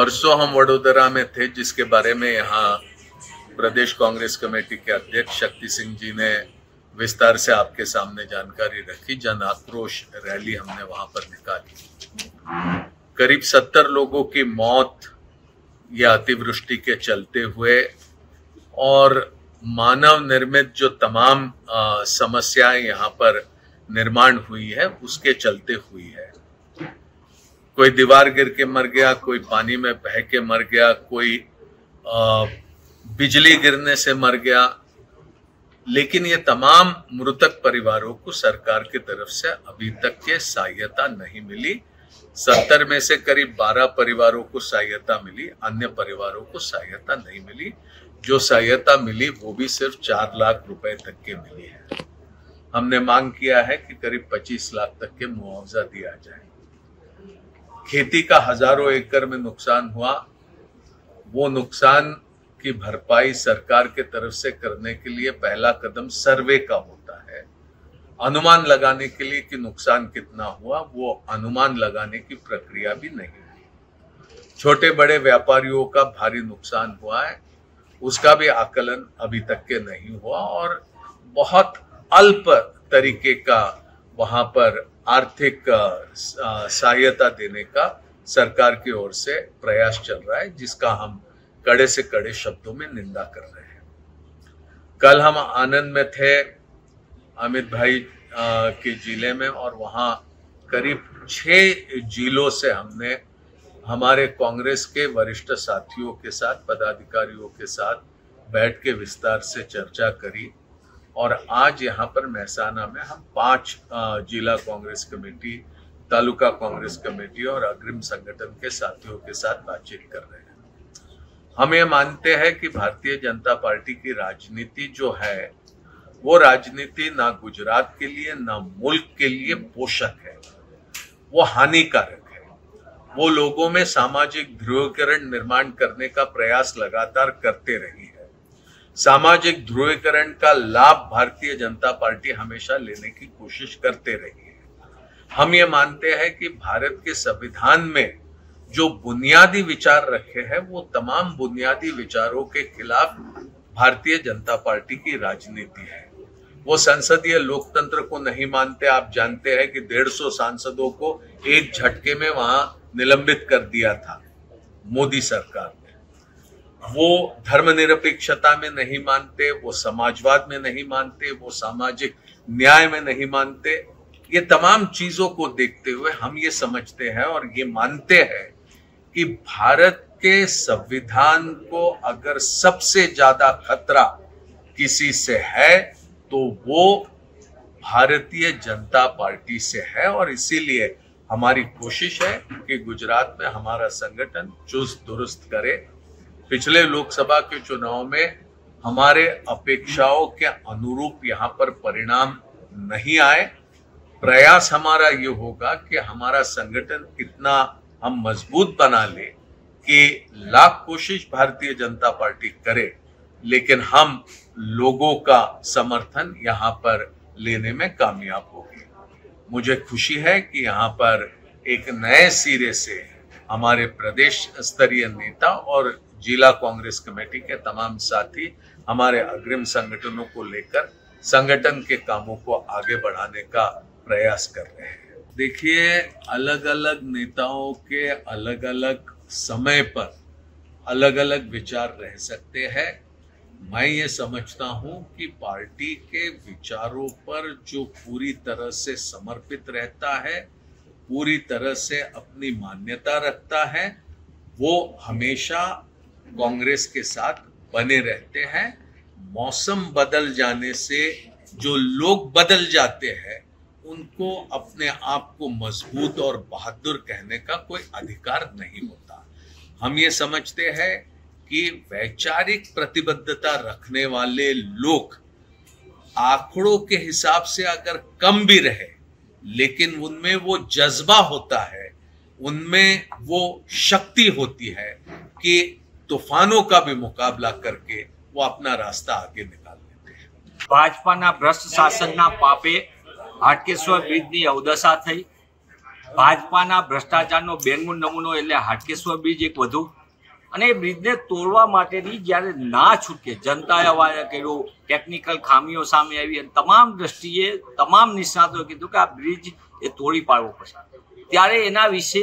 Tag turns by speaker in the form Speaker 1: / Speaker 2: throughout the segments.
Speaker 1: परसों हम वडोदरा में थे, जिसके बारे में यहाँ प्रदेश कांग्रेस कमेटी के अध्यक्ष शक्ति सिंह जी ने विस्तार से आपके सामने जानकारी रखी। जन आक्रोश रैली हमने वहां पर निकाली। करीब 70 लोगों की मौत या अतिवृष्टि के चलते हुए और मानव निर्मित जो तमाम समस्याएं यहाँ पर निर्माण हुई है उसके चलते हुई है। कोई दीवार गिर के मर गया, कोई पानी में बह के मर गया, कोई बिजली गिरने से मर गया। लेकिन ये तमाम मृतक परिवारों को सरकार की तरफ से अभी तक के सहायता नहीं मिली। 70 में से करीब 12 परिवारों को सहायता मिली, अन्य परिवारों को सहायता नहीं मिली। जो सहायता मिली वो भी सिर्फ 4 लाख रुपए तक के मिली है। हमने मांग किया है कि करीब 25 लाख तक के मुआवजा दिया जाए। खेती का हजारों एकड़ में नुकसान हुआ, वो नुकसान की भरपाई सरकार के तरफ से करने के लिए पहला कदम सर्वे का होता है। अनुमान लगाने के लिए कि नुकसान कितना हुआ, वो अनुमान लगाने की प्रक्रिया भी नहीं हुई। छोटे बड़े व्यापारियों का भारी नुकसान हुआ है, उसका भी आकलन अभी तक के नहीं हुआ और बहुत अल्प तरीके का वहां पर आर्थिक सहायता देने का सरकार की ओर से प्रयास चल रहा है, जिसका हम कड़े से कड़े शब्दों में निंदा कर रहे हैं। कल हम आनंद में थे, अमित भाई के जिले में, और वहां करीब 6 जिलों से हमने हमारे कांग्रेस के वरिष्ठ साथियों के साथ, पदाधिकारियों के साथ बैठ के विस्तार से चर्चा करी। और आज यहाँ पर महसाना में हम 5 जिला कांग्रेस कमेटी, तालुका कांग्रेस कमेटी और अग्रिम संगठन के साथियों के साथ बातचीत कर रहे हैं। हम ये मानते हैं कि भारतीय जनता पार्टी की राजनीति जो है वो राजनीति ना गुजरात के लिए ना मुल्क के लिए पोषक है, वो हानिकारक है। वो लोगों में सामाजिक ध्रुवीकरण निर्माण करने का प्रयास लगातार करते रही है। सामाजिक ध्रुवीकरण का लाभ भारतीय जनता पार्टी हमेशा लेने की कोशिश करते रही है। हम ये मानते हैं कि भारत के संविधान में जो बुनियादी विचार रखे हैं वो तमाम बुनियादी विचारों के खिलाफ भारतीय जनता पार्टी की राजनीति है। वो संसदीय लोकतंत्र को नहीं मानते। आप जानते हैं कि 150 सांसदों को एक झटके में वहां निलंबित कर दिया था मोदी सरकार ने। वो धर्मनिरपेक्षता में नहीं मानते, वो समाजवाद में नहीं मानते, वो सामाजिक न्याय में नहीं मानते। ये तमाम चीजों को देखते हुए हम ये समझते हैं और ये मानते हैं कि भारत के संविधान को अगर सबसे ज्यादा खतरा किसी से है तो वो भारतीय जनता पार्टी से है। और इसीलिए हमारी कोशिश है कि गुजरात में हमारा संगठन चुस्त दुरुस्त करे। पिछले लोकसभा के चुनाव में हमारे अपेक्षाओं के अनुरूप यहाँ पर परिणाम नहीं आए। प्रयास हमारा ये होगा कि हमारा संगठन इतना हम मजबूत बना ले कि लाख कोशिश भारतीय जनता पार्टी करे, लेकिन हम लोगों का समर्थन यहाँ पर लेने में कामयाब होंगे। मुझे खुशी है कि यहाँ पर एक नए सिरे से हमारे प्रदेश स्तरीय नेता और जिला कांग्रेस कमेटी के तमाम साथी हमारे अग्रिम संगठनों को लेकर संगठन के कामों को आगे बढ़ाने का प्रयास कर रहे हैं। देखिए, अलग अलग नेताओं के अलग अलग समय पर अलग अलग विचार रह सकते हैं। मैं ये समझता हूं कि पार्टी के विचारों पर जो पूरी तरह से समर्पित रहता है, पूरी तरह से अपनी मान्यता रखता है, वो हमेशा कांग्रेस के साथ बने रहते हैं। मौसम बदल जाने से जो लोग बदल जाते हैं उनको अपने आप को मजबूत और बहादुर कहने का कोई अधिकार नहीं होता। हम ये समझते हैं कि वैचारिक प्रतिबद्धता रखने वाले लोग आंकड़ों के हिसाब से अगर कम भी रहे, लेकिन उनमें वो जज्बा होता है, उनमें वो शक्ति होती है कि तूफानों का भी मुकाबला करके वो अपना रास्ता आगे निकाल लेते हैं।
Speaker 2: भाजपाना भ्रष्ट शासनना पापे हाटकेश्वर ब्रिजनी अवदशा थई। भाजपाना भ्रष्टाचारनो बेंगुन नमूनो एटले हाटकेश्वर ब्रिज एक वधु અને એ બ્રિજને તોડવા માટેની જ્યારે ના છૂટકે જનતાએ અવાજ કર્યો, ટેકનિકલ ખામીઓ સામે આવી અને તમામ દ્રષ્ટિએ તમામ નિષ્ણાતોએ કીધું કે આ બ્રિજ એ તોડી પાડવો પડશે, ત્યારે એના વિશે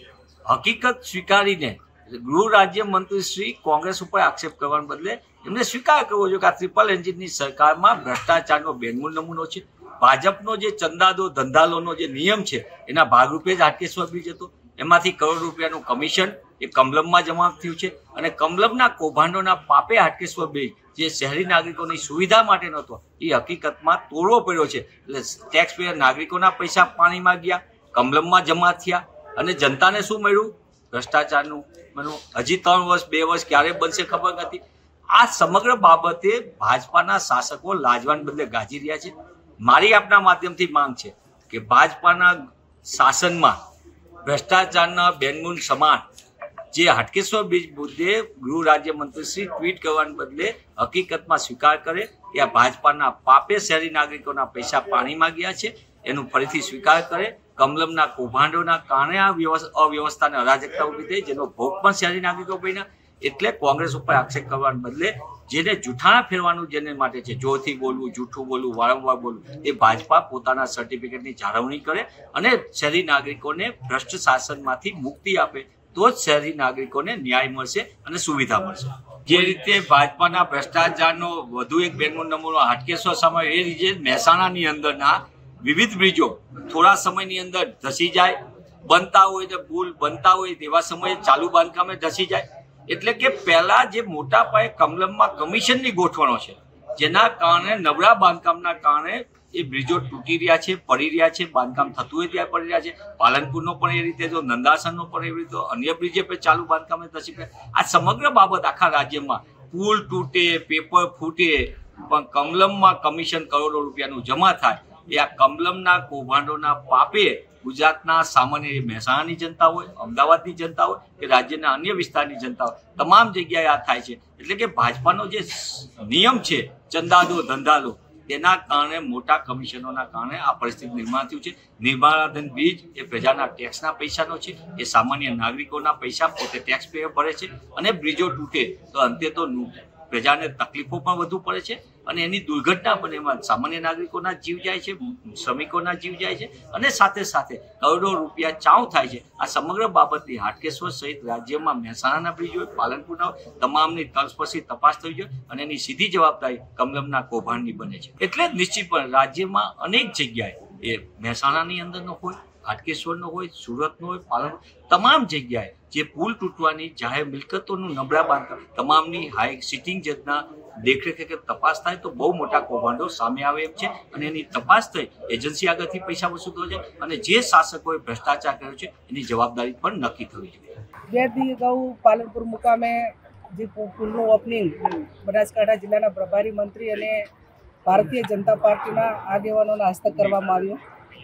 Speaker 2: હકીકત સ્વીકારીને ગૃહ રાજ્ય મંત્રી શ્રી કોંગ્રેસ ઉપર આક્ષેપ કરવાને બદલે એમને સ્વીકાર કરવો જોઈએ કે આ ટ્રિપલ એન્જિનની સરકારમાં ભ્રષ્ટાચારનો બેનમૂળ નમૂનો છે. ભાજપનો જે ચંદાદો ધંધાલોનો જે નિયમ છે એના ભાગરૂપે જ હાટકેશ્વર બ્રિજ હતો. એમાંથી કરોડ રૂપિયાનું કમિશન એ કમલમમાં જમા થયું છે અને કમલમના કૌભાંડોના પાપે હાટકેશ્વર બ્રિજ જે શહેરી નાગરિકોની સુવિધા માટે નહોતો એ હકીકતમાં તોડવો પડ્યો છે. એટલે ટેક્સ પેયર નાગરિકોના પૈસા પાણીમાં ગયા, કમલમમાં જમા થયા અને જનતાને શું મળ્યું? ભ્રષ્ટાચારનું મળ્યું. હજી 3 વર્ષ 2 વર્ષ ક્યારે બનશે ખબર નથી. આ સમગ્ર બાબતે ભાજપાના શાસકો લાજવાન બદલે ગાજી રહ્યા છે. મારી આપના માધ્યમથી માંગ છે કે ભાજપાના શાસનમાં ભ્રષ્ટાચારના બેનમૂન સમાન જે હાટકેશ્વર બ્રિજ મુદ્દે ગૃહ રાજ્યમંત્રી શ્રી ટ્વીટ કરવાને બદલે હકીકતમાં સ્વીકાર કરે કે આ ભાજપાના પાપે શહેરી નાગરિકોના પૈસા પાણીમાં ગયા છે, એનું ફરીથી સ્વીકાર કરે. કમલમના કૌભાંડોના કારણે આ અવ્યવસ્થા અને અરાજકતા ઊભી થઈ, જેનો ભોગ પણ શહેરી નાગરિકો બન્યા. એટલે કોંગ્રેસ ઉપર આક્ષેપ કરવાને બદલે જેને જૂઠાણા ફેરવાનું જેને માટે છે, જોરથી બોલવું, જૂઠું બોલવું, વારંવાર બોલવું, એ ભાજપા પોતાના સર્ટિફિકેટની જાળવણી કરે અને શહેરી નાગરિકોને ભ્રષ્ટ શાસનમાંથી મુક્તિ આપે, તો જ શહેરી નાગરિકોને ન્યાય મળશે અને સુવિધા મળશે. જે રીતે ભાજપાના ભ્રષ્ટાચારનો વધુ એક બેનમૂળ નમૂનો હાટકેશ્વર સમય, એ રીતે મહેસાણાની અંદરના વિવિધ બ્રિજો થોડા સમયની અંદર ધસી જાય, બનતા હોય તો પુલ બનતા હોય તેવા સમયે ચાલુ બાંધકામે ધસી જાય. એટલે કે પહેલા જે મોટા પાયે કમલમમાં કમિશનની ગોઠવણો છે, જેના કારણે નબળા બાંધકામના કારણે એ બ્રિજો તૂટી રહ્યા છે, પડી રહ્યા છે, બાંધકામ થતું હોય ત્યાં પડી રહ્યા છે. પાલનપુરનો પણ એ રીતે, તો નંદાસરનો પણ એવી રીતે, અન્ય બ્રિજે પર ચાલુ બાંધકામે ધસી પડે. આ સમગ્ર બાબત આખા રાજ્યમાં પુલ તૂટે, પેપર ફૂટે, પણ કમલમમાં કમિશન કરોડો રૂપિયાનું જમા થાય, એ આ કમલમના કૌભાંડોના પાપે ગુજરાતના સામાન્ય મહેસાણાની જનતા હોય, અમદાવાદની જનતા હોય કે રાજ્યના અન્ય વિસ્તારની જનતા હોય, તમામ જગ્યાએ આ થાય છે. એટલે કે ભાજપાનો જે નિયમ છે ચંદાદો ધંધાલો, તેના કારણે મોટા કમિશનોના કારણે આ પરિસ્થિતિ નિર્માણ થયું છે. નિર્માણાધીન બ્રિજ એ પ્રજાના ટેક્સના પૈસાનો છે, એ સામાન્ય નાગરિકોના પૈસા પોતે ટેક્સ પેયર ભરે છે અને બ્રિજો તૂટે તો અંતે તો પ્રજાને તકલીફો પણ વધુ પડે છે અને એની દુર્ઘટના પણ એમાં સામાન્ય નાગરિકોના જીવ જાય છે, શ્રમિકોના જીવ જાય છે અને સાથે સાથે કરોડો રૂપિયા ચાઉ થાય છે. આ સમગ્ર બાબતની હાટકેશ્વર સહિત રાજ્યમાં મહેસાણાના બ્રિજ હોય, પાલનપુરના હોય, તમામની તલસ્પર્શી તપાસ થઈ જોઈએ અને એની સીધી જવાબદારી કમલમના કૌભાંડની બને છે. એટલે જ નિશ્ચિતપણે રાજ્યમાં અનેક જગ્યાએ એ મહેસાણાની અંદરનો હોય, હાટકેશ્વરનો હોય, સુરતનો હોય, પાલનપુર, તમામ જગ્યાએ જે પુલ તૂટવાની જાહેર મિલકતોનું નબળા બાંધકામ, તમામની હાઈ સિટિંગ જજના દેખરેખ તપાસ થાય તો બહુ મોટા કૌભાંડો સામે આવે એમ છે અને એની તપાસ થઈ એજન્સી આગળથી પૈસા વસૂલ થશે અને જે શાસકોએ ભ્રષ્ટાચાર કર્યો છે એની જવાબદારી પણ નક્કી થવી જોઈએ.
Speaker 3: 2 દિવસ અગાઉ પાલનપુર મુકામે જે પુલનું ઓપનિંગ બનાસકાંઠા જિલ્લાના પ્રભારી મંત્રી અને ભારતીય જનતા પાર્ટીના આગેવાનોના હસ્તક કરવામાં આવ્યો.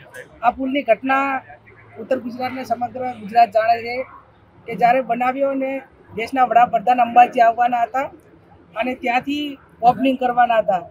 Speaker 3: આ પુલની ઘટના ઉત્તર ગુજરાતને સમગ્ર ગુજરાત જાણે છે કે જ્યારે બનાવ્યો ને દેશના વડાપ્રધાન અંબાજી આવવાના હતા અને ત્યાંથી ઓપનિંગ કરવાના હતા,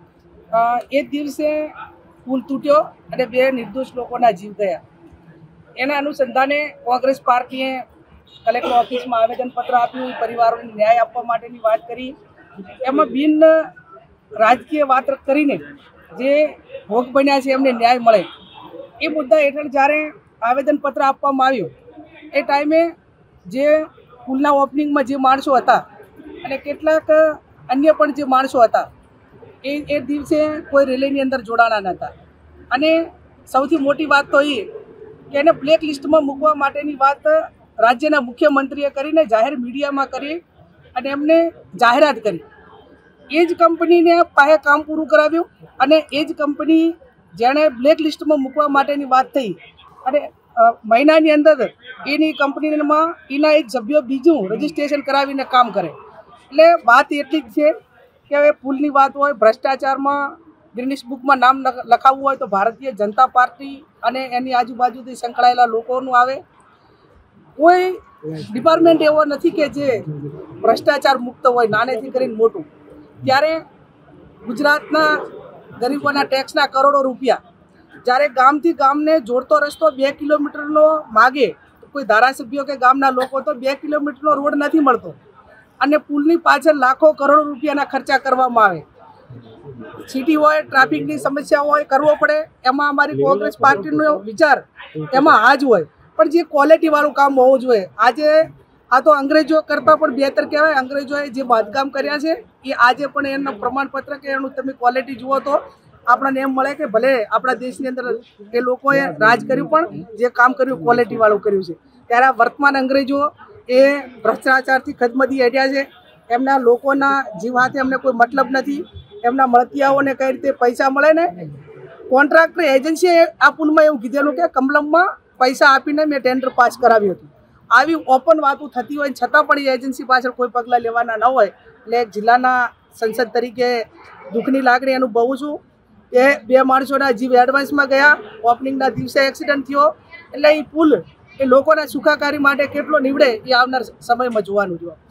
Speaker 3: એ દિવસે પુલ તૂટ્યો અને 2 નિર્દોષ લોકોના જીવ ગયા. એના અનુસંધાને કોંગ્રેસ પાર્ટીએ કલેક્ટર ઓફિસમાં આવેદનપત્ર આપ્યું, પરિવારોને ન્યાય આપવા માટેની વાત કરી. એમાં બિન રાજકીય વાત કરીને જે ભોગ બન્યા છે એમને ન્યાય મળે એ મુદ્દા હેઠળ જ્યારે આવેદનપત્ર આપવામાં આવ્યું, એ ટાઈમે જે પુલના ઓપનિંગમાં જે માણસો હતા અને કેટલાક અન્ય પણ જે માણસો હતા એ દિવસે કોઈ રેલીની અંદર જોડાણા નહોતા. અને સૌથી મોટી વાત તો એ કે એને બ્લેક લિસ્ટમાં મૂકવા માટેની વાત રાજ્યના મુખ્યમંત્રીએ કરીને જાહેર મીડિયામાં કરી અને એમને જાહેરાત કરી. એ જ કંપનીને પાસે કામ પૂરું કરાવ્યું અને એ જ કંપની જેણે બ્લેક લિસ્ટમાં મૂકવા માટેની વાત થઈ અને મહિનાની અંદર એની કંપનીમાં એના એક સભ્યો બીજું રજીસ્ટ્રેશન કરાવીને કામ કરે. એટલે વાત એટલી જ છે કે હવે પુલની વાત હોય, ભ્રષ્ટાચારમાં ગ્રીનિશ બુકમાં નામ લખાવવું હોય તો ભારતીય જનતા પાર્ટી અને એની આજુબાજુથી સંકળાયેલા લોકોનું આવે. કોઈ ડિપાર્ટમેન્ટ એવો નથી કે જે ભ્રષ્ટાચાર મુક્ત હોય, નાનેથી કરીને મોટું. ત્યારે ગુજરાતના ગરીબોના ટેક્સના કરોડો રૂપિયા જ્યારે ગામથી ગામને જોડતો રસ્તો 2 કિલોમીટરનો માગે તો કોઈ ધારાસભ્યો કે ગામના લોકો તો 2 કિલોમીટરનો રોડ નથી મળતો. અને પુલની પાછળ લાખો કરોડો રૂપિયાના ખર્ચા કરવામાં આવે, સિટી હોય, ટ્રાફિકની સમસ્યા હોય, કરવો પડે, એમાં અમારી કોંગ્રેસ પાર્ટીનો વિચાર એમાં આ જ હોય. પણ જે ક્વોલિટીવાળું કામ હોવું જોઈએ. આજે આ તો અંગ્રેજો કરતાં પણ બહેતર કહેવાય. અંગ્રેજોએ જે બાંધકામ કર્યા છે એ આજે પણ એનું પ્રમાણપત્ર કે એનું તમે ક્વોલિટી જુઓ તો આપણને એમ મળે કે ભલે આપણા દેશની અંદર એ લોકોએ રાજ કર્યું પણ જે કામ કર્યું ક્વોલિટીવાળું કર્યું છે. ત્યારે આ વર્તમાન અંગ્રેજો એ ભ્રષ્ટાચારથી ખદમદી હેડ્યા છે. એમના લોકોના જીવ હાથે એમને કોઈ મતલબ નથી. એમના મળતિયાઓને કઈ રીતે પૈસા મળે ને, કોન્ટ્રાક્ટર એજન્સીએ આ પુલમાં એવું કીધેલું કે કમલમમાં પૈસા આપીને મેં ટેન્ડર પાસ કરાવ્યું હતું. આવી ઓપન વાતો થતી હોય છતાં પણ એ એજન્સી પાછળ કોઈ પગલાં લેવાના ન હોય એટલે જિલ્લાના સંસદ તરીકે દુઃખની લાગણી અનુભવું છું. એ 2 માણસોના જીવ એડવાન્સમાં ગયા. ઓપનિંગના દિવસે એક્સિડન્ટ થયો. એટલે એ પુલ એ લોકોના સુખાકારી માટે કેટલો નીવડે એ આવનાર સમયમાં જોવાનું જોવા.